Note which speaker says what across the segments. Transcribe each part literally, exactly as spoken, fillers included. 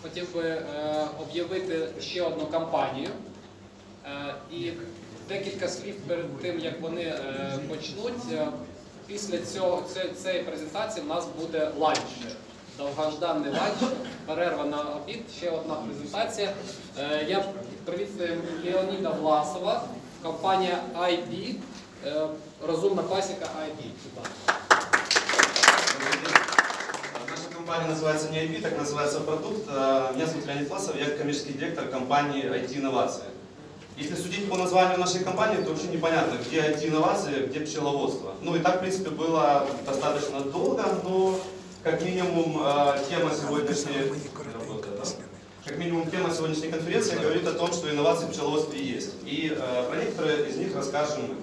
Speaker 1: хотів би е, об'явити ще одну кампанію. Е, і декілька слів перед тим, як вони е, почнуть. Е, після цього, цієї презентації в нас буде ланч. Довгожданий ланч, перерва на обід, ще одна презентація. Е, я привітаю Леоніда Власова, компанія ай бі, е, розумна пасіка ай бі.
Speaker 2: Наша компания называется не ай би, так называется продукт. Меня зовут Леонид Власов, я коммерческий директор компании ай ти-инновации. Если судить по названию нашей компании, то вообще непонятно, где ай ти-инновации, где пчеловодство. Ну и так, в принципе, было достаточно долго, но как минимум тема сегодняшней, как минимум тема сегодняшней конференции говорит о том, что инновации в пчеловодстве есть. И про некоторые из них расскажем мы.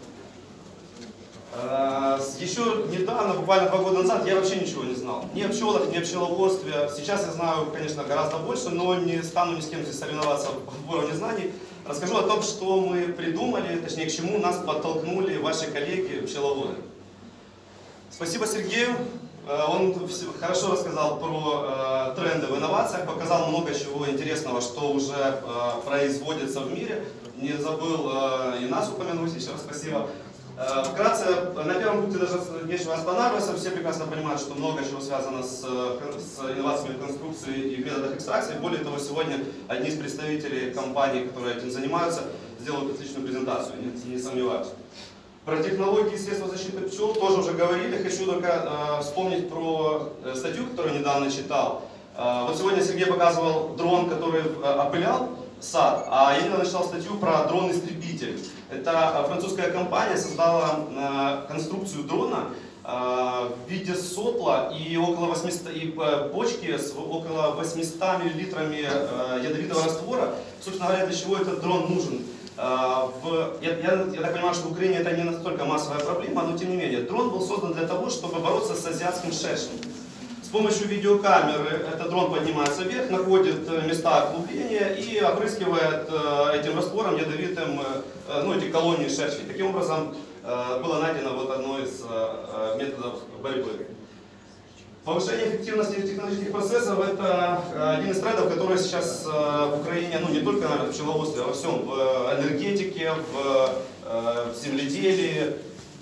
Speaker 2: Еще недавно, буквально два года назад, я вообще ничего не знал. Ни о пчелах, ни о пчеловодстве. Сейчас я знаю, конечно, гораздо больше, но не стану ни с кем здесь соревноваться в уровне знаний. Расскажу о том, что мы придумали, точнее, к чему нас подтолкнули ваши коллеги пчеловоды. Спасибо Сергею. Он хорошо рассказал про тренды в инновациях, показал много чего интересного, что уже производится в мире. Не забыл и нас упомянуть, еще раз спасибо. Вкратце, на первом пункте даже нечего останавливаться, все прекрасно понимают, что много чего связано с, с инновациями в конструкции и в методах экстракции. Более того, сегодня одни из представителей компаний, которые этим занимаются, сделают отличную презентацию, не, не сомневаюсь. Про технологии и средства защиты пчел тоже уже говорили, хочу только э, вспомнить про статью, которую недавно читал. Э, вот сегодня Сергей показывал дрон, который э, опылял сад, а я недавно читал статью про дрон-истребитель. Это французская компания создала э, конструкцию дрона э, в виде сопла и около восьмисот, и бочки с около восьмисот миллилитрами э, ядовитого раствора. Собственно говоря, для чего этот дрон нужен? Э, в, я, я, я так понимаю, что в Украине это не настолько массовая проблема, но тем не менее. Дрон был создан для того, чтобы бороться с азиатским шершнем. С помощью видеокамеры этот дрон поднимается вверх, находит места оглубления и опрыскивает этим раствором ядовитым, ну, эти колонии шершней. Таким образом было найдено вот одно из методов борьбы. Повышение эффективности технологических процессов – это один из трендов, который сейчас в Украине, ну не только наверное, в пчеловодстве, а во всем, в энергетике, в земледелии.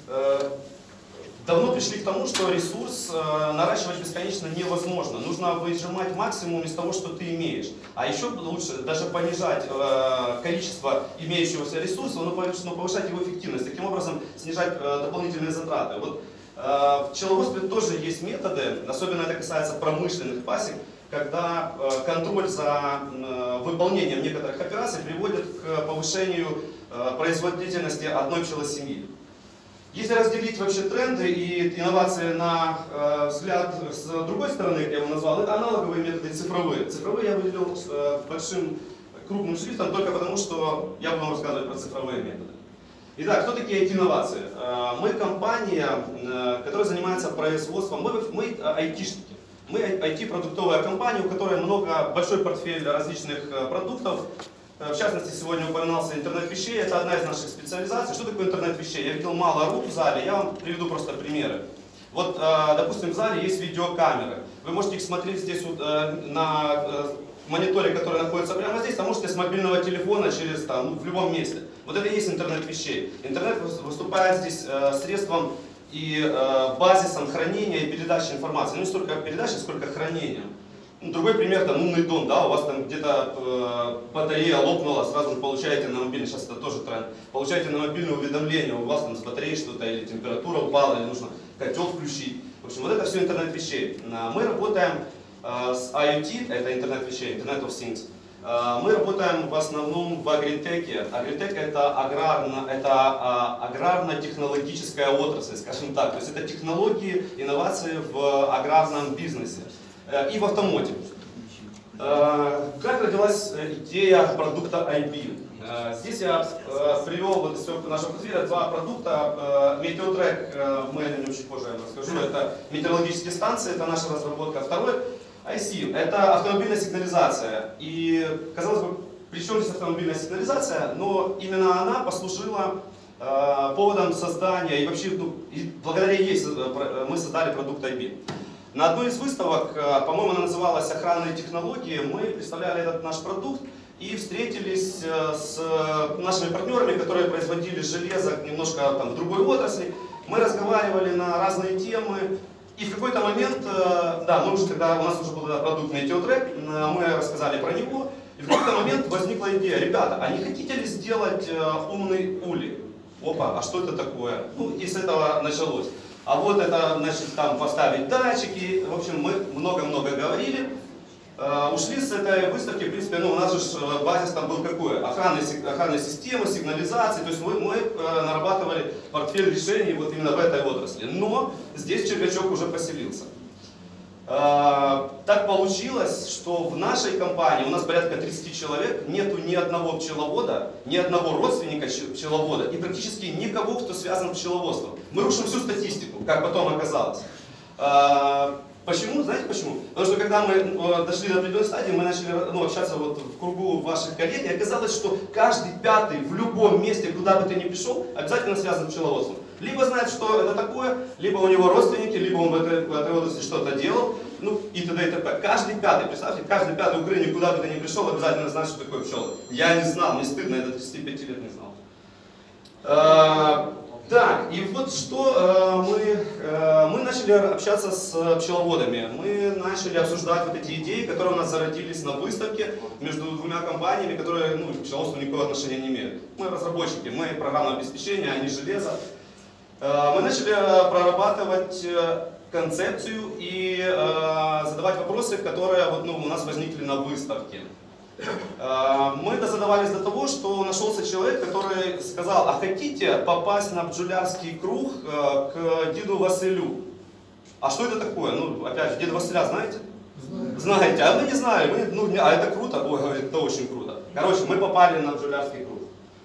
Speaker 2: Давно пришли к тому, что ресурс э, наращивать бесконечно невозможно. Нужно выжимать максимум из того, что ты имеешь. А еще лучше даже понижать э, количество имеющегося ресурса, но повышать его эффективность. Таким образом снижать э, дополнительные затраты. Вот, э, в пчеловодстве тоже есть методы, особенно это касается промышленных пасек, когда э, контроль за э, выполнением некоторых операций приводит к повышению э, производительности одной пчелосемьи. Если разделить вообще тренды и инновации на э, взгляд с другой стороны, как я его назвал, это аналоговые методы цифровые. Цифровые я выделил э, большим крупным шрифтом только потому, что я буду вам рассказывать про цифровые методы. Итак, кто такие ай ти-инновации? Э, мы компания, э, которая занимается производством, мы, мы айтишники. Мы ай ти-продуктовая компания, у которой много, большой портфель различных э, продуктов. В частности, сегодня упоминался интернет вещей, это одна из наших специализаций. Что такое интернет вещей? Я видел мало рук в зале, я вам приведу просто примеры. Вот, допустим, в зале есть видеокамеры. Вы можете их смотреть здесь вот, на мониторе, который находится прямо здесь, а можете с мобильного телефона через, там, в любом месте. Вот это и есть интернет вещей. Интернет выступает здесь средством и базисом хранения и передачи информации. Ну, не столько передачи, сколько хранения. Другой пример, там умный дом, да, у вас там где-то э, батарея лопнула, сразу же получаете на мобильный, сейчас это тоже тренд, получаете на мобильное уведомление, у вас там с батареей что-то, или температура упала, или нужно котел включить. В общем, вот это все интернет вещей. Мы работаем э, с ай о ти, это интернет вещей, Internet of Things. Э, мы работаем в основном в агритеке. Агритек это, аграрно, это э, аграрно-технологическая отрасль, скажем так. То есть это технологии, инновации в аграрном бизнесе и в автомоте. Как родилась идея продукта ай би? Здесь я привел вот из нашего портфеля два продукта. Метеотрек, мы о нем чуть позже расскажу, это метеорологические станции, это наша разработка. Второй ай си, это автомобильная сигнализация. И, казалось бы, при чем здесь автомобильная сигнализация, но именно она послужила поводом создания, и вообще, ну, и благодаря ей мы создали продукт ай би. На одной из выставок, по-моему, она называлась «Охранные технологии», мы представляли этот наш продукт и встретились с нашими партнерами, которые производили железо немножко там, в другой отрасли. Мы разговаривали на разные темы. И в какой-то момент, да, мы уже тогда, у нас уже был продукт Метеотрек, мы рассказали про него. И в какой-то момент возникла идея: ребята, а не хотите ли сделать умный улей? Опа, а что это такое? Ну и с этого началось. А вот это, значит, там поставить датчики. В общем, мы много-много говорили. Uh, ушли с этой выставки, в принципе, ну, у нас же базис там был какой? Охранная, охранная система, сигнализация. То есть мы, мы uh, нарабатывали портфель решений вот именно в этой отрасли. Но здесь червячок уже поселился. Uh, так получилось, что в нашей компании, у нас порядка тридцати человек, нету ни одного пчеловода, ни одного родственника пчеловода и практически никого, кто связан с пчеловодством. Мы рушим всю статистику, как потом оказалось. Uh, Почему? Знаете почему? Потому что когда мы э, дошли до определенной стадии, мы начали ну, общаться вот в кругу ваших коллег, и оказалось, что каждый пятый в любом месте, куда бы ты ни пришел, обязательно связан с пчеловодством. Либо знает, что это такое, либо у него родственники, либо он в этой, в этой области что-то делал, ну и т.д. и т.п. Каждый пятый, представьте, каждый пятый украинец, куда бы ты ни пришел, обязательно знает, что такое пчелы. Я не знал, мне стыдно, я до тридцати пяти лет не знал. А, Так, и вот что э, мы, э, мы начали общаться с пчеловодами, мы начали обсуждать вот эти идеи, которые у нас зародились на выставке между двумя компаниями, которые ну, к пчеловодству никакого отношения не имеют. Мы разработчики, мы программное обеспечение, они железо. Э, мы начали прорабатывать концепцию и э, задавать вопросы, которые вот, ну, у нас возникли на выставке. Мы дозадавались до того, что нашелся человек, который сказал: а хотите попасть на бджолярский круг к деду Василю? А что это такое? Ну, опять же, деда Василя знаете? Знаю. Знаете, а мы не знали. Мы, ну, а это круто? Ой, говорит, это очень круто. Короче, мы попали на бджолярский круг.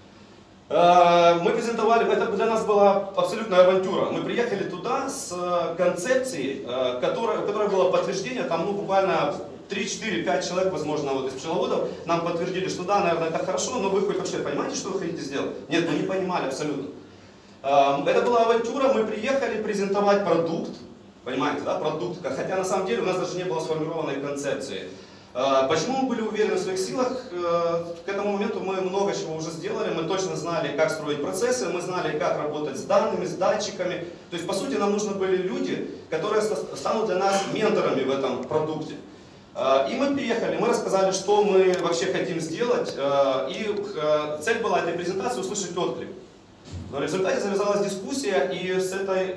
Speaker 2: Мы презентовали, это для нас была абсолютная авантюра. Мы приехали туда с концепцией, которая, у которой было подтверждение, там ну, буквально три, четыре, пять человек, возможно, вот из пчеловодов нам подтвердили, что да, наверное, это хорошо, но вы хоть вообще понимаете, что вы хотите сделать? Нет, мы не понимали абсолютно. Это была авантюра, мы приехали презентовать продукт, понимаете, да, продукт, хотя на самом деле у нас даже не было сформированной концепции. Почему мы были уверены в своих силах? К этому моменту мы много чего уже сделали, мы точно знали, как строить процессы, мы знали, как работать с данными, с датчиками. То есть, по сути, нам нужны были люди, которые станут для нас менторами в этом продукте. И мы приехали, мы рассказали, что мы вообще хотим сделать, и цель была этой презентации услышать отклик. Но в результате завязалась дискуссия, и с, этой,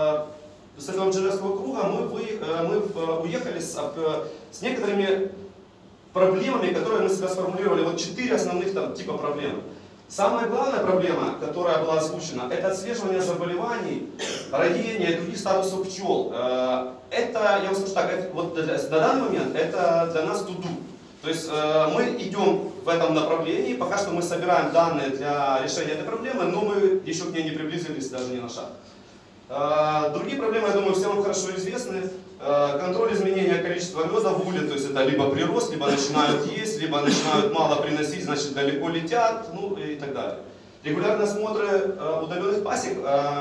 Speaker 2: с этого бджолярского круга мы, вы, мы уехали с, с некоторыми проблемами, которые мы себя сформулировали. Вот четыре основных там, типа проблем. Самая главная проблема, которая была озвучена, это отслеживание заболеваний, роения и других статусов пчел. Это, я вам скажу так, вот на данный момент это для нас to-do. То есть мы идем в этом направлении, пока что мы собираем данные для решения этой проблемы, но мы еще к ней не приблизились даже ни на шаг. Другие проблемы, я думаю, всем вам хорошо известны. Контроль изменения количества меда в уле, то есть это либо прирост, либо начинают есть, либо начинают мало приносить, значит далеко летят, ну и так далее. Регулярные осмотры удаленных пасек,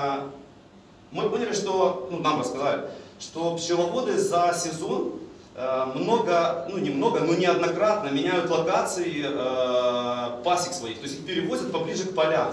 Speaker 2: мы поняли, что, ну нам рассказали, что пчеловоды за сезон много, ну немного, но неоднократно меняют локации пасек своих, то есть их перевозят поближе к полям.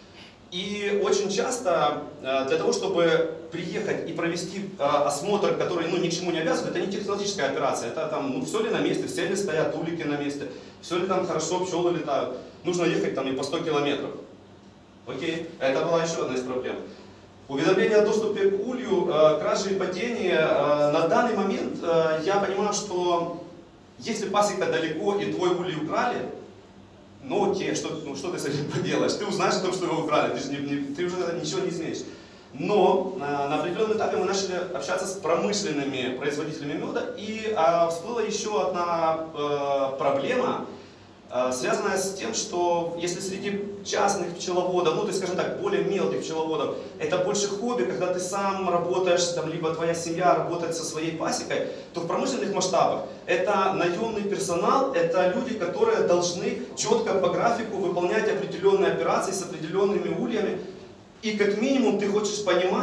Speaker 2: И очень часто для того, чтобы приехать и провести осмотр, который ну, ни к чему не обязывает, это не технологическая операция, это там, ну, все ли на месте, все ли стоят улики на месте, все ли там хорошо, пчелы летают. Нужно ехать там и по сто километров. Окей, это была еще одна из проблем. Уведомление о доступе к улью, кражи и падения. На данный момент я понимаю, что если пасека далеко и твой улей украли, ну окей, что, ну, что ты с этим поделаешь? Ты узнаешь о том, что его украли, ты, же не, не, ты уже ничего не изменишь. Но на, на определенном этапе мы начали общаться с промышленными производителями меда, и а, всплыла еще одна а, проблема, а, связанная с тем, что если среди частных пчеловодов, ну то есть, скажем так, более мелких пчеловодов, это больше хобби, когда ты сам работаешь, там, либо твоя семья работает со своей пасекой, то в промышленных масштабах это наемный персонал, это люди, которые должны четко по графику выполнять определенные операции с определенными ульями. И как минимум ты хочешь понимать,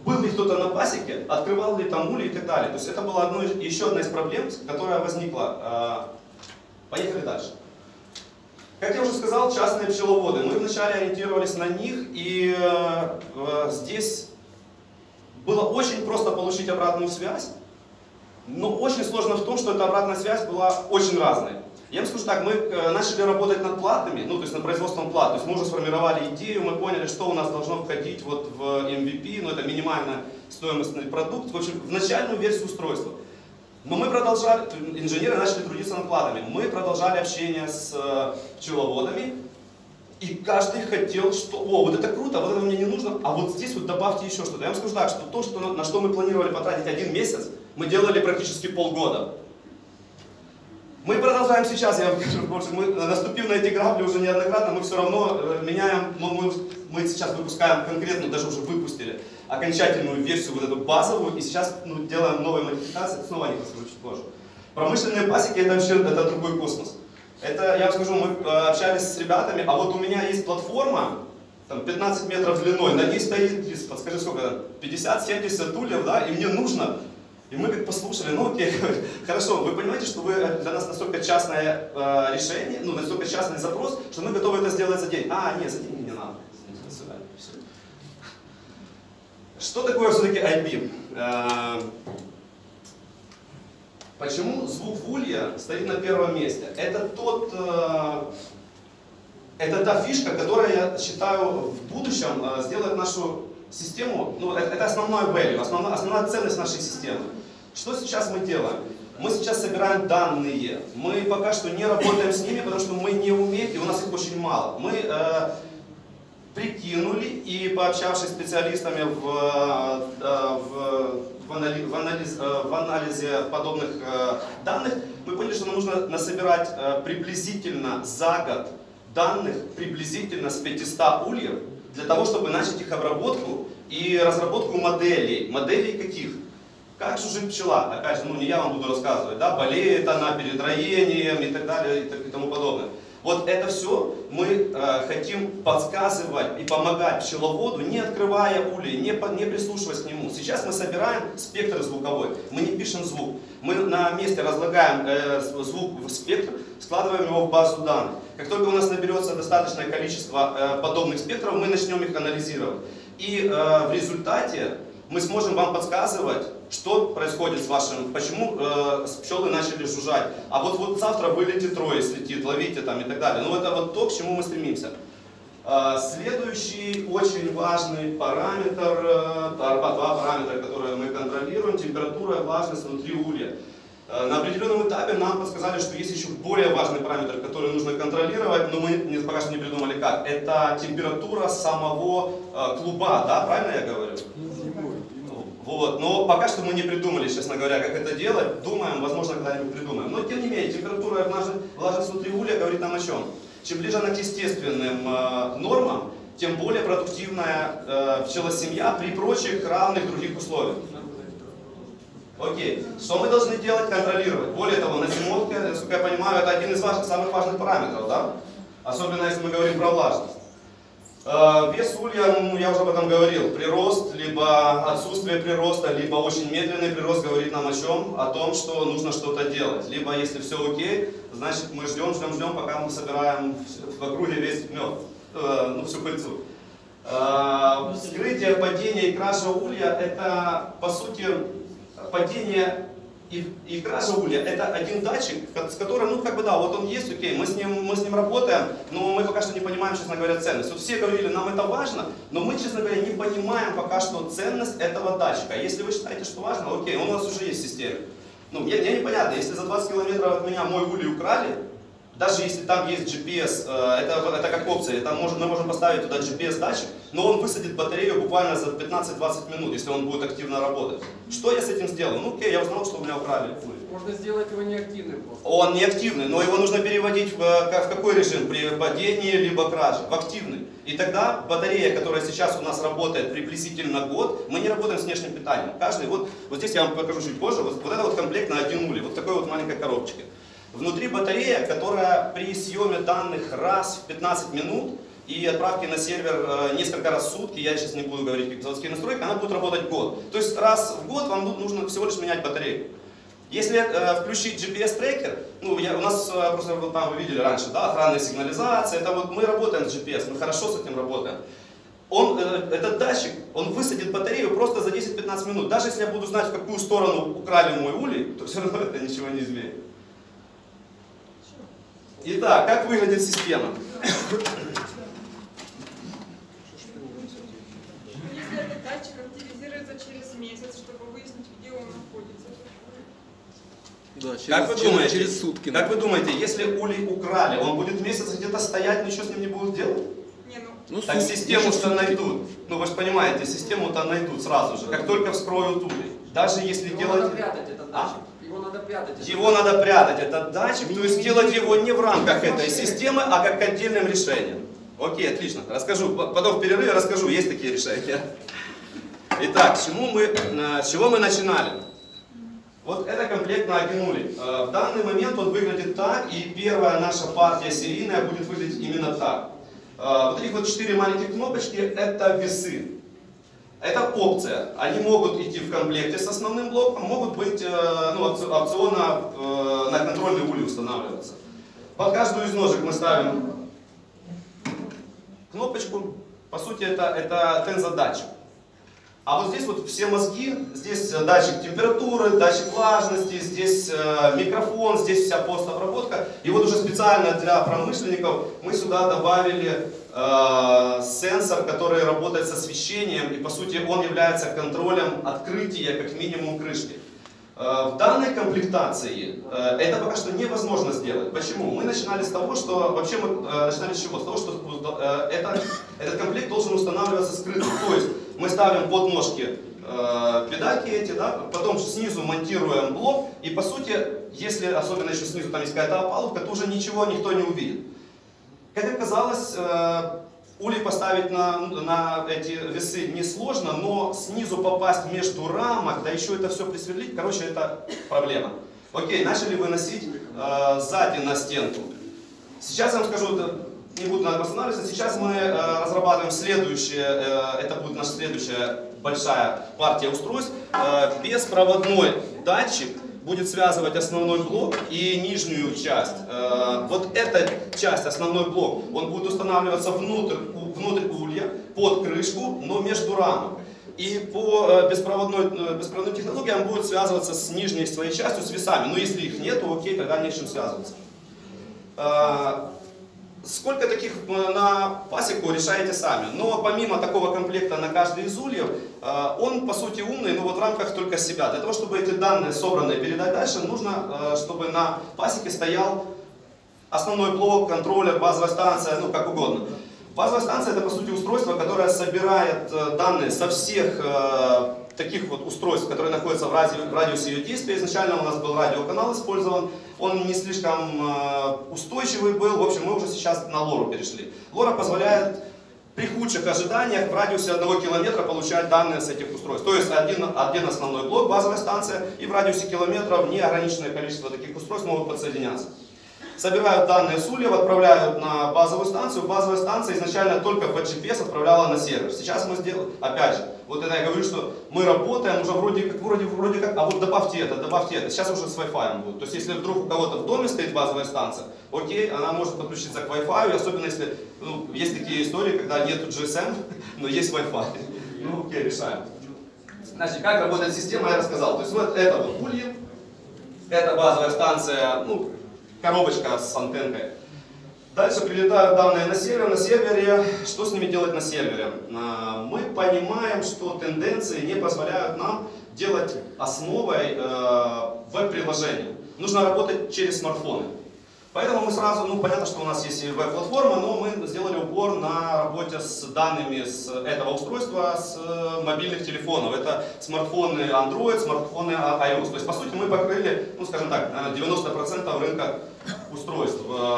Speaker 2: был ли кто-то на пасеке, открывал ли там улей и так далее. То есть это была одно, еще одна из проблем, которая возникла. Поехали дальше. Как я уже сказал, частные пчеловоды. Мы вначале ориентировались на них, и здесь было очень просто получить обратную связь, но очень сложно в том, что эта обратная связь была очень разной. Я вам скажу так, мы начали работать над платами, ну то есть над производством плат, то есть мы уже сформировали идею, мы поняли, что у нас должно входить вот в эм ви пи, ну это минимальная стоимостный продукт, в общем, в начальную версию устройства. Но мы продолжали, инженеры начали трудиться над платами, мы продолжали общение с пчеловодами, и каждый хотел, что, о, вот это круто, вот это мне не нужно, а вот здесь вот добавьте еще что-то. Я вам скажу так, что то, что, на что мы планировали потратить один месяц, мы делали практически полгода. Мы продолжаем сейчас, я вам скажу, потому что мы, наступив на эти грабли уже неоднократно, мы все равно меняем, ну, мы, мы сейчас выпускаем конкретно, даже уже выпустили окончательную версию, вот эту базовую, и сейчас ну, делаем новые модификации, снова не расскажу чуть позже. Промышленные пасеки это вообще это другой космос. Это, я вам скажу, мы общались с ребятами, а вот у меня есть платформа, там пятнадцать метров длиной, на ней стоит, подскажи сколько, пятьдесят-семьдесят ульев, да, и мне нужно. И мы как послушали, ну окей, хорошо, вы понимаете, что вы для нас настолько частное э, решение, ну настолько частный запрос, что мы готовы это сделать за день. А, нет, за день не надо. Что такое все-таки ай би? Э, почему звук улья стоит на первом месте? Это тот, э, это та фишка, которая, я считаю, в будущем э, сделает нашу систему, ну это, это основной value, основная, основная ценность нашей системы. Что сейчас мы делаем? Мы сейчас собираем данные. Мы пока что не работаем с ними, потому что мы не умеем, и у нас их очень мало. Мы э, прикинули и, пообщавшись с специалистами в, э, в, в, анализ, в, анализ, э, в анализе подобных э, данных, мы поняли, что нам нужно насобирать э, приблизительно за год данных, приблизительно с пятисот ульев, для того, чтобы начать их обработку и разработку моделей. Моделей каких? Как жужжит пчела? Опять же, ну не я вам буду рассказывать, да, болеет она перед роением и так далее и тому подобное. Вот это все мы э, хотим подсказывать и помогать пчеловоду, не открывая улей, не, не прислушиваясь к нему. Сейчас мы собираем спектр звуковой, мы не пишем звук. Мы на месте разлагаем э, звук в спектр, складываем его в базу данных. Как только у нас наберется достаточное количество э, подобных спектров, мы начнем их анализировать. И э, в результате мы сможем вам подсказывать, что происходит с вашим, почему э, пчелы начали жужжать. А вот, вот завтра вылетит трое, слетит, ловите там и так далее. Ну это вот то, к чему мы стремимся. Э, следующий очень важный параметр, э, два параметра, которые мы контролируем, температура и влажность внутри улья. Э, на определенном этапе нам подсказали, что есть еще более важный параметр, который нужно контролировать, но мы не, пока что не придумали как. Это температура самого э, клуба, да, правильно я говорю? Вот. Но пока что мы не придумали, честно говоря, как это делать. Думаем, возможно, когда-нибудь придумаем. Но тем не менее, температура и влажность внутри улья говорит нам о чем? Чем ближе она к естественным э, нормам, тем более продуктивная э, пчелосемья при прочих равных других условиях. Окей. Что мы должны делать? Контролировать. Более того, на зимовке, насколько я понимаю, это один из ваших самых важных параметров, да? Особенно если мы говорим про влажность. Вес улья, ну, я уже об этом говорил, прирост, либо отсутствие прироста, либо очень медленный прирост говорит нам о чем? О том, что нужно что-то делать. Либо если все окей, значит мы ждем, ждем, ждем, пока мы собираем в округе весь мед, э, ну всю пыльцу. Э, вскрытие, падение и кража улья — это по сути падение и, и кража улья — это один датчик, с которым, ну как бы да, вот он есть, окей, мы с ним, мы с ним работаем, но мы пока что не понимаем, честно говоря, ценность. Вот все говорили, нам это важно, но мы, честно говоря, не понимаем пока что ценность этого датчика. Если вы считаете, что важно, окей, он у нас уже есть в системе. Ну, мне, мне непонятно, если за двадцать километров от меня мой улей украли, даже если там есть джи пи эс, это, это как опция, это может, мы можем поставить туда джи пи эс-датчик, но он высадит батарею буквально за пятнадцать-двадцать минут, если он будет активно работать. Что я с этим сделал? Ну окей, я узнал, что у меня украли.
Speaker 3: Можно сделать его неактивным просто.
Speaker 2: Он неактивный, но его нужно переводить в, в какой режим? При падении либо краже? В активный. И тогда батарея, которая сейчас у нас работает приблизительно год, мы не работаем с внешним питанием. Каждый, вот, вот здесь я вам покажу чуть позже, вот, вот это вот комплект на один улей, вот в такой вот маленькой коробочке. Внутри батарея, которая при съеме данных раз в пятнадцать минут и отправки на сервер несколько раз в сутки, я сейчас не буду говорить как заводские настройки, она будет работать год. То есть раз в год вам нужно всего лишь менять батарейку. Если э, включить джи пи эс-трекер, ну, я, у нас э, просто вот там вы видели раньше, да, охранная сигнализация, это вот мы работаем с джи пи эс, мы хорошо с этим работаем. Он, э, этот датчик, он высадит батарею просто за десять-пятнадцать минут. Даже если я буду знать, в какую сторону украли мой улей, то все равно это ничего не изменит. Итак, как выглядит система?
Speaker 4: Если этот датчик активизируется через месяц, чтобы выяснить, где он находится.
Speaker 3: Да, через,
Speaker 2: Как вы
Speaker 3: через,
Speaker 2: думаете,
Speaker 3: через сутки.
Speaker 2: как вы думаете, если улей украли, он будет месяц где-то стоять, ничего с ним не будут делать?
Speaker 4: Не, ну,
Speaker 3: Ну,
Speaker 2: Так
Speaker 3: сутки,
Speaker 2: систему-то
Speaker 3: сутки.
Speaker 2: найдут. Ну вы же понимаете, систему-то найдут сразу же, как только вскроют улей. Даже если
Speaker 3: Его
Speaker 2: делать...
Speaker 3: надо прятать, этот
Speaker 2: А?
Speaker 3: датчик. Его надо прятать. этот
Speaker 2: Его
Speaker 3: датчик.
Speaker 2: надо прятать, этот датчик, то есть делать его не в рамках этой системы, а как отдельным решением. Окей, отлично. Расскажу, потом в перерыве расскажу, есть такие решения. Итак, с чему мы, с чего мы начинали? Вот это комплект на один улей. В данный момент он выглядит так, и первая наша партия серийная будет выглядеть именно так. Вот этих вот четыре маленьких кнопочки — это весы. Это опция. Они могут идти в комплекте с основным блоком, могут быть ну, опционно на контрольный улей устанавливаться. Под каждую из ножек мы ставим кнопочку. По сути, это, это тензодатчик. А вот здесь вот все мозги, здесь датчик температуры, датчик влажности, здесь э, микрофон, здесь вся постобработка. И вот уже специально для промышленников мы сюда добавили э, сенсор, который работает с освещением, и по сути он является контролем открытия как минимум крышки. Э, в данной комплектации э, это пока что невозможно сделать. Почему? Мы начинали с того, что вообще мы э, начинали с чего? С того, что э, это, этот комплект должен устанавливаться скрытым. То есть мы ставим под ножки э, педальки эти, да, потом снизу монтируем блок, и по сути, если особенно еще снизу там есть какая-то опалубка, то уже ничего никто не увидит. Как оказалось, э, улей поставить на, на эти весы несложно, но снизу попасть между рамок, да еще это все присверлить, короче, это проблема. Окей, начали выносить э, сзади на стенку. Сейчас я вам скажу, не буду на этом останавливаться. Сейчас мы э, разрабатываем следующее, э, это будет наша следующая большая партия устройств. Э, беспроводной датчик будет связывать основной блок и нижнюю часть. Э, вот эта часть, основной блок, он будет устанавливаться внутрь, внутрь улья, под крышку, но между рамок. И по э, беспроводной, э, беспроводной технологии он будет связываться с нижней своей частью, с весами. Но если их нет, то окей, тогда не с чем связываться. Э, Сколько таких на пасеку решаете сами. Но помимо такого комплекта на каждый из ульев, он по сути умный, но вот в рамках только себя. Для того, чтобы эти данные собранные передать дальше, нужно, чтобы на пасеке стоял основной блок, контроллер, базовая станция, ну как угодно. Базовая станция — это по сути устройство, которое собирает данные со всех таких вот устройств, которые находятся в, ради... в радиусе ее действия. Изначально у нас был радиоканал использован, он не слишком э, устойчивый был, в общем мы уже сейчас на лору перешли. Лора позволяет при худших ожиданиях в радиусе одного километра получать данные с этих устройств. То есть один, один основной блок, базовая станция, и в радиусе километров неограниченное количество таких устройств могут подсоединяться. Собирают данные с ульев, отправляют на базовую станцию. Базовая станция изначально только по джи пи эс отправляла на сервер. Сейчас мы сделали, опять же, вот это я говорю, что мы работаем уже вроде как, вроде, вроде как, а вот добавьте это, добавьте это. Сейчас уже с Wi-Fi будет. То есть если вдруг у кого-то в доме стоит базовая станция, окей, она может подключиться к Wi-Fi, особенно если, ну, есть такие истории, когда нет джи эс эм, но есть Wi-Fi. Ну окей, решаем. Значит, как работает система, я рассказал. То есть вот это вот ульи, это базовая станция, ну, коробочка с антенкой. Дальше прилетают данные на сервер. На сервере, что с ними делать на сервере? Мы понимаем, что тенденции не позволяют нам делать основой веб-приложения. Нужно работать через смартфоны. Поэтому мы сразу, ну понятно, что у нас есть и веб-платформа, но мы сделали упор на работе с данными с этого устройства, с мобильных телефонов. Это смартфоны Android, смартфоны iOS. То есть по сути мы покрыли, ну скажем так, девяносто процентов рынка устройств.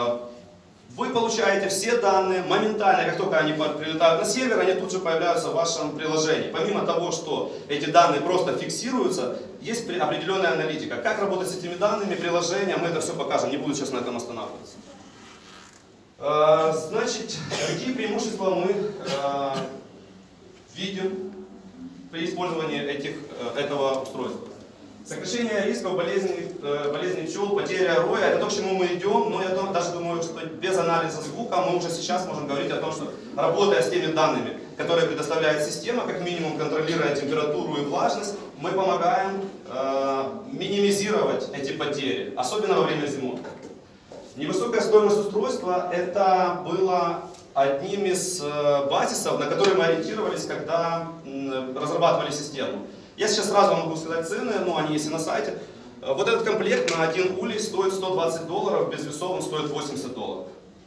Speaker 2: Вы получаете все данные моментально, как только они прилетают на сервер, они тут же появляются в вашем приложении. Помимо того, что эти данные просто фиксируются, есть определенная аналитика. Как работать с этими данными, приложения, мы это все покажем, не буду сейчас на этом останавливаться. Значит, какие преимущества мы видим при использовании этих, этого устройства? Сокращение рисков болезней, болезней пчел, потеря роя, это то, к чему мы идем, но я даже думаю, что без анализа звука мы уже сейчас можем говорить о том, что работая с теми данными, которые предоставляет система, как минимум контролируя температуру и влажность, мы помогаем э, минимизировать эти потери, особенно во время зимовки. Невысокая стоимость устройства это было одним из э, базисов, на которые мы ориентировались, когда э, разрабатывали систему. Я сейчас сразу могу сказать цены, но они есть и на сайте. Вот этот комплект на один улей стоит сто двадцать долларов, без весов он стоит восемьдесят долларов.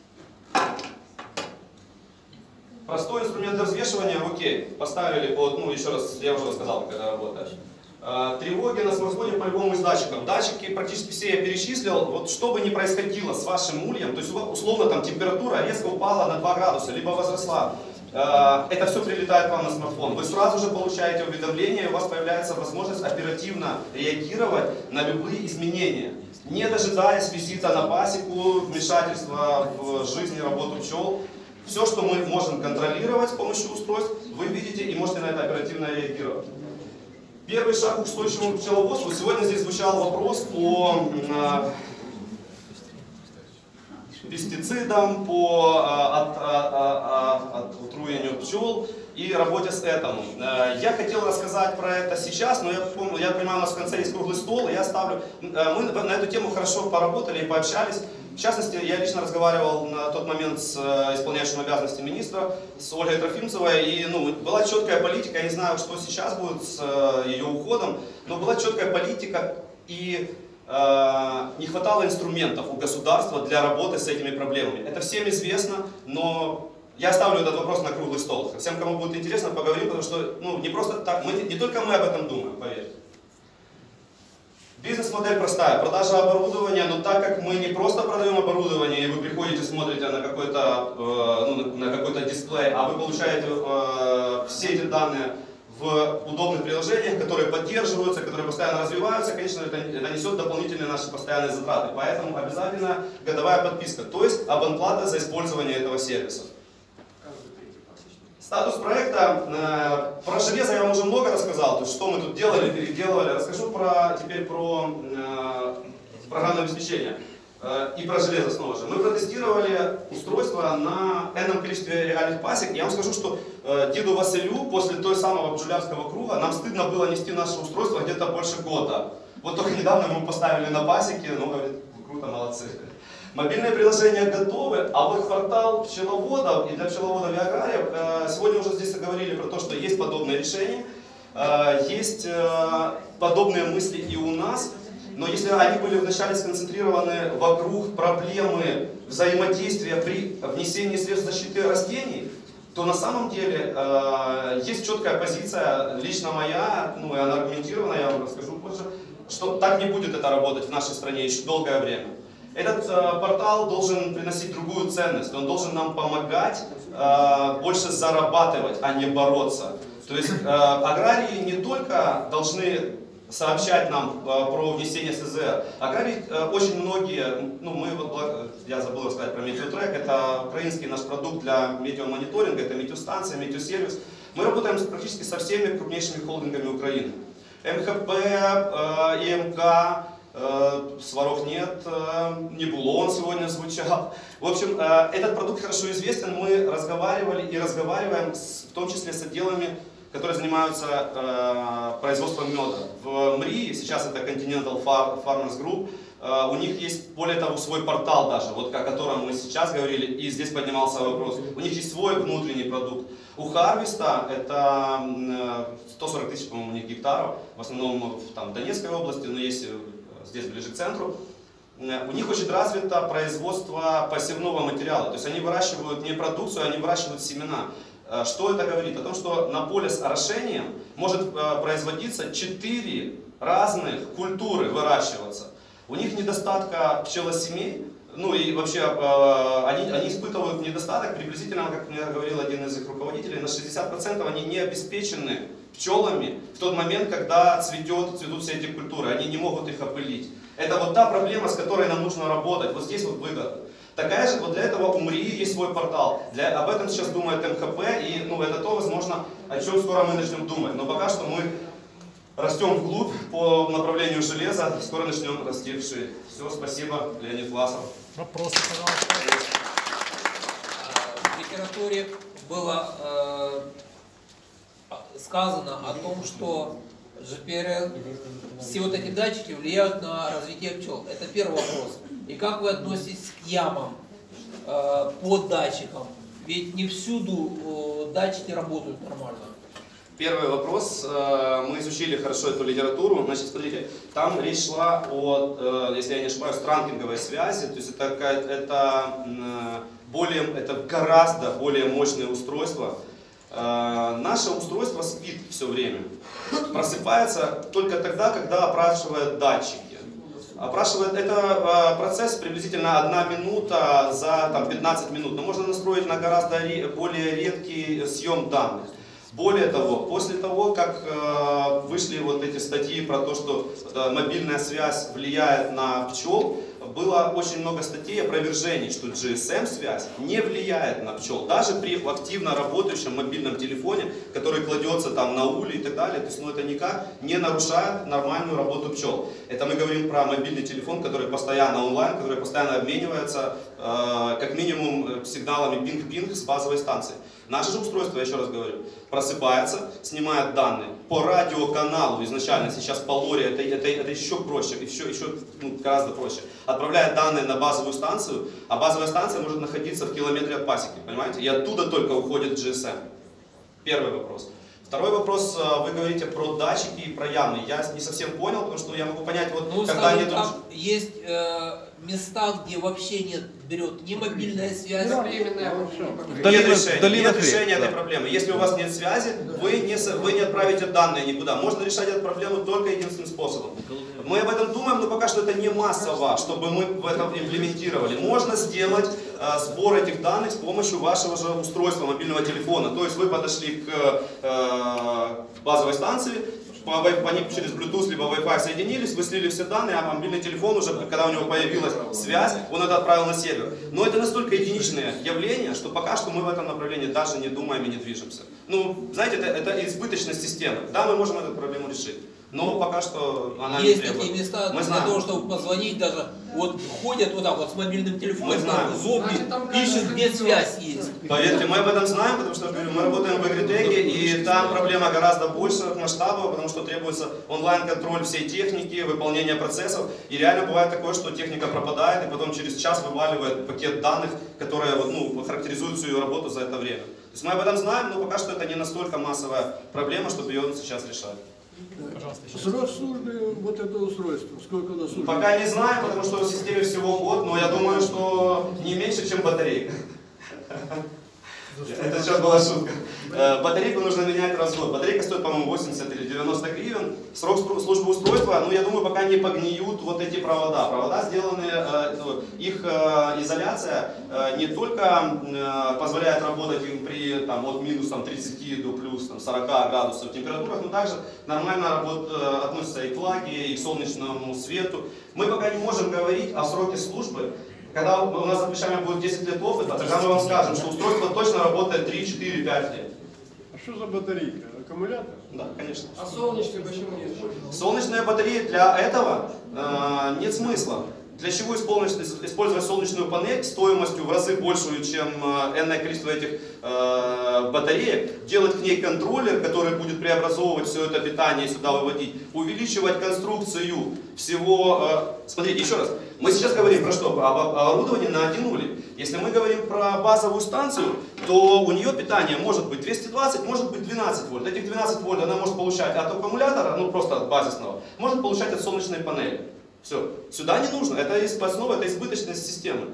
Speaker 2: Простой инструмент для взвешивания, окей, поставили под, ну еще раз, я уже рассказал, как это работает. Тревоги на смартфоне по любому из датчиков. Датчики практически все я перечислил. Вот что бы ни происходило с вашим ульем, то есть условно там температура резко упала на два градуса, либо возросла, это все прилетает к вам на смартфон. Вы сразу же получаете уведомление, у вас появляется возможность оперативно реагировать на любые изменения, не дожидаясь визита на пасеку, вмешательства в жизнь и работу пчел. Все, что мы можем контролировать с помощью устройств, вы видите и можете на это оперативно реагировать. Первый шаг к устойчивому пчеловодству. Сегодня здесь звучал вопрос по э, пестицидам, по э, от, от, от, от утруению пчел и работе с этим. Э, я хотел рассказать про это сейчас, но я помню, я понимаю, у нас в конце есть круглый стол, и я ставлю. Э, мы на эту тему хорошо поработали и пообщались. В частности, я лично разговаривал на тот момент с исполняющим обязанности министра, с Ольгой Трофимцевой, и ну, была четкая политика, я не знаю, что сейчас будет с ее уходом, но была четкая политика, и э, не хватало инструментов у государства для работы с этими проблемами. Это всем известно, но я ставлю этот вопрос на круглый стол. Всем, кому будет интересно, поговорим, потому что ну, не просто так, мы, не только мы об этом думаем, поверьте. Бизнес-модель простая, продажа оборудования, но так как мы не просто продаем оборудование, и вы приходите, смотрите на какой-то э, ну, на какой-то дисплей, а вы получаете э, все эти данные в удобных приложениях, которые поддерживаются, которые постоянно развиваются, конечно, это, это несет дополнительные наши постоянные затраты. Поэтому обязательно годовая подписка, то есть абонплата за использование этого сервиса. Статус проекта. Про железо я вам уже много рассказал, то есть что мы тут делали, переделывали. Расскажу про, теперь про э, программное обеспечение э, и про железо снова же. Мы протестировали устройство на энном количестве реальных пасек. Я вам скажу, что э, деду Василю после той самого бджолярского круга нам стыдно было нести наше устройство где-то больше года. Вот только недавно мы поставили на пасеке, ну, говорит, круто, молодцы. Мобильные приложения готовы, а вот портал пчеловодов и для пчеловодов и аграриев, сегодня уже здесь говорили про то, что есть подобные решения, есть подобные мысли и у нас, но если они были вначале сконцентрированы вокруг проблемы взаимодействия при внесении средств защиты растений, то на самом деле есть четкая позиция, лично моя, ну и она аргументирована, я вам расскажу позже, что так не будет это работать в нашей стране еще долгое время. Этот э, портал должен приносить другую ценность, он должен нам помогать э, больше зарабатывать, а не бороться. То есть э, аграрии не только должны сообщать нам э, про внесение эс зэ эр, аграрии э, очень многие, ну мы вот, я забыл рассказать про Метеотрек, это украинский наш продукт для метеомониторинга, это метеостанция, метеосервис. Мы работаем практически со всеми крупнейшими холдингами Украины. эм ха пэ, э, и эм ка, Сваров нет, Небулон сегодня звучал. В общем, этот продукт хорошо известен, мы разговаривали и разговариваем с, в том числе с отделами, которые занимаются производством меда. В МРИ, сейчас это Continental Farmers Group, у них есть, более того, свой портал даже, вот о котором мы сейчас говорили, и здесь поднимался вопрос. У них есть свой внутренний продукт. У Харвеста это сто сорок тысяч, по-моему, у них гектаров, в основном там, в Донецкой области, но есть здесь ближе к центру. У них очень развито производство посевного материала, то есть они выращивают не продукцию, они выращивают семена. Что это говорит? О том, что на поле с орошением может производиться четыре разных культуры выращиваться. У них недостатка пчелосемей, ну и вообще они, они испытывают недостаток приблизительно, как мне говорил один из их руководителей, на шестьдесят процентов они не обеспечены пчелами в тот момент, когда цветет, цветут все эти культуры, они не могут их опылить. Это вот та проблема, с которой нам нужно работать, вот здесь вот выгода. Такая же, вот для этого у МРИ есть свой портал. Для, об этом сейчас думает эм ха пэ, и ну, это то, возможно, о чем скоро мы начнем думать. Но пока что мы растем вглубь по направлению железа, скоро начнем расти вширь. Все, спасибо, Леонид Власов.
Speaker 5: Вопросы, пожалуйста.
Speaker 6: В литературе было э, сказано о том, что джи пи ар эл, все вот эти датчики влияют на развитие пчел. Это первый вопрос. И как вы относитесь к ямам э, под датчиком? Ведь не всюду э, датчики работают нормально.
Speaker 2: Первый вопрос. Мы изучили хорошо эту литературу. Значит, смотрите, там речь шла о, если я не ошибаюсь, транкинговой связи. То есть это, это, более, это гораздо более мощное устройство. Наше устройство спит все время. Просыпается только тогда, когда опрашивает датчики. Опрашивает, это процесс приблизительно одна минута за там, пятнадцать минут. Но можно настроить на гораздо более редкий съем данных. Более того, после того, как э, вышли вот эти статьи про то, что э, мобильная связь влияет на пчел, было очень много статей опровержений, что джи эс эм-связь не влияет на пчел. Даже при активно работающем мобильном телефоне, который кладется там на улей и так далее, то есть ну, это никак не нарушает нормальную работу пчел. Это мы говорим про мобильный телефон, который постоянно онлайн, который постоянно обменивается э, как минимум сигналами пинг-пинг с базовой станции. Наше же устройство, я еще раз говорю, просыпается, снимает данные по радиоканалу, изначально сейчас по лоре, это, это, это еще проще, еще, еще ну, гораздо проще. Отправляет данные на базовую станцию, а базовая станция может находиться в километре от пасеки, понимаете? И оттуда только уходит джи эс эм. Первый вопрос. Второй вопрос, вы говорите про датчики и про ямы. Я не совсем понял, потому что я могу понять, вот
Speaker 6: ну,
Speaker 2: когда
Speaker 6: скажем,
Speaker 2: нет...
Speaker 6: там есть э, места, где вообще нет, берет ни мобильная связь.
Speaker 2: Нет решения, нет решения этой проблемы. Если у вас нет связи, вы не, вы не отправите данные никуда. Можно решать эту проблему только единственным способом. Мы об этом думаем, но пока что это не массово, чтобы мы в этом имплементировали. Можно сделать э, сбор этих данных с помощью вашего же устройства, мобильного телефона. То есть вы подошли к э, базовой станции, по, по ним через Bluetooth либо Wi-Fi соединились, вы слили все данные, а мобильный телефон уже, когда у него появилась связь, он это отправил на сервер. Но это настолько единичное явление, что пока что мы в этом направлении даже не думаем и не движемся. Ну, знаете, это, это избыточность системы. Да, мы можем эту проблему решить. Но пока что она
Speaker 6: есть
Speaker 2: не требует.
Speaker 6: такие места,
Speaker 2: мы
Speaker 6: для
Speaker 2: знаем.
Speaker 6: того, чтобы позвонить, даже вот ходят вот так вот с мобильным телефоном,
Speaker 2: Мы знаем.
Speaker 6: зомби, ищут, где связь есть.
Speaker 2: Поверьте, мы об этом знаем, потому что говорю, мы работаем в Агритеке, и там проблема гораздо больших масштабов, потому что требуется онлайн-контроль всей техники, выполнение процессов. И реально бывает такое, что техника пропадает, и потом через час вываливает пакет данных, которые ну, характеризуют всю ее работу за это время. То есть мы об этом знаем, но пока что это не настолько массовая проблема, чтобы ее сейчас решать.
Speaker 7: Срок службы вот это устройство, сколько оно служит?
Speaker 2: Пока не знаю, потому что в системе всего год, но я думаю, что не меньше, чем батарейка. Это сейчас была шутка. Батарейку нужно менять раз в год. Батарейка стоит, по-моему, восемьдесят или девяносто гривен. Срок службы устройства, ну, я думаю, пока не погниют вот эти провода. Провода сделаны, их изоляция не только позволяет работать им при там, от минус там, тридцати до плюс там, сорока градусов температурах, но также нормально работ, относится и к влаге, и к солнечному свету. Мы пока не можем говорить о сроке службы. Когда у нас за плечами будет десять лет опыта, тогда мы вам скажем, что устройство точно работает три, четыре, пять лет.
Speaker 7: А что за батарейка? Аккумулятор?
Speaker 2: Да, конечно.
Speaker 3: А солнечный почему нет?
Speaker 2: Солнечная батарея для этого э, нет смысла. Для чего использовать солнечную панель стоимостью в разы большую, чем э, энное количество этих э, батареек, делать к ней контроллер, который будет преобразовывать все это питание и сюда выводить, увеличивать конструкцию всего. Э, смотрите, еще раз, мы сейчас говорим про что? Об оборудовании на один улей. Если мы говорим про базовую станцию, то у нее питание может быть двести двадцать, может быть двенадцать вольт. Этих двенадцать вольт она может получать от аккумулятора, ну просто от базисного, может получать от солнечной панели. Все, сюда не нужно, это основа, это избыточность системи.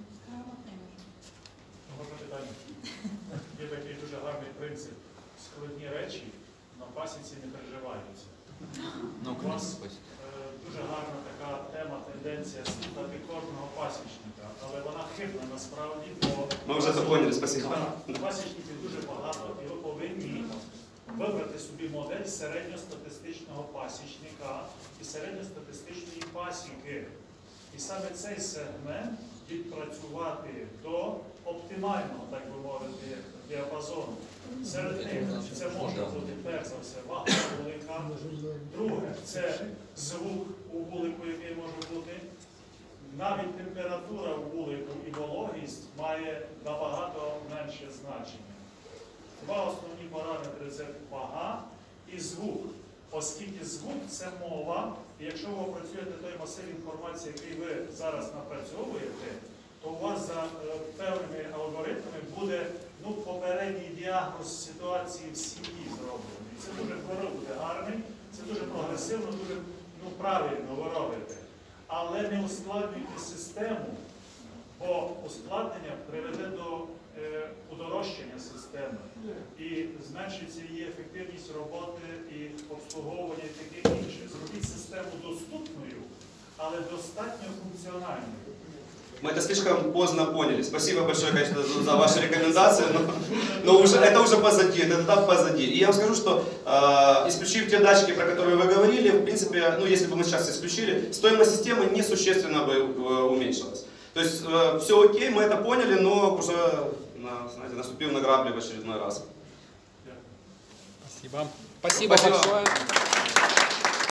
Speaker 5: Можна питання? Є такий дуже гарний принцип. Складні речі на пасіці не переживаються. У вас е, дуже гарна така тема, тенденція слухати кожного пасічника, але вона хибна насправді, бо
Speaker 2: Ми вже це поняли, спасибо.
Speaker 5: пасічників дуже багато, і ви повинні вибрати собі модель середньостатистичного пасічника і середньостатистичної пасіки. І саме цей сегмент відпрацювати до оптимального, так би мовити, діапазону. Серед них це може бути перш за все вага вулика. Друге, це звук у вулику, який може бути. Навіть температура у вулику і вологість має набагато менше значення. Два основні параметри – це вага і звук. Оскільки звук – це мова, і якщо ви опрацюєте той масив інформації, який ви зараз напрацьовуєте, то у вас за е, певними алгоритмами буде ну, попередній діагноз ситуації в сім'ї зроблений. Це дуже буде гарний, це дуже прогресивно, дуже ну, правильно ви робите. Але не ускладнюйте систему, бо ускладнення приведе до е, удорожчання системи і зменшиться її ефективність роботи і обслуговування і таке інше. Зробіть систему доступною, але достатньо функціональною.
Speaker 2: Мы это слишком поздно поняли. Спасибо большое, конечно, за ваши рекомендации, но, но уже, это уже позади, этот этап позади. И я вам скажу, что э, исключив те датчики, про которые вы говорили, в принципе, ну если бы мы сейчас исключили, стоимость системы несущественно бы э, уменьшилась. То есть э, все окей, мы это поняли, но уже, на, знаете, наступил на грабли в очередной раз.
Speaker 1: Спасибо. Спасибо,
Speaker 2: Спасибо.
Speaker 1: большое.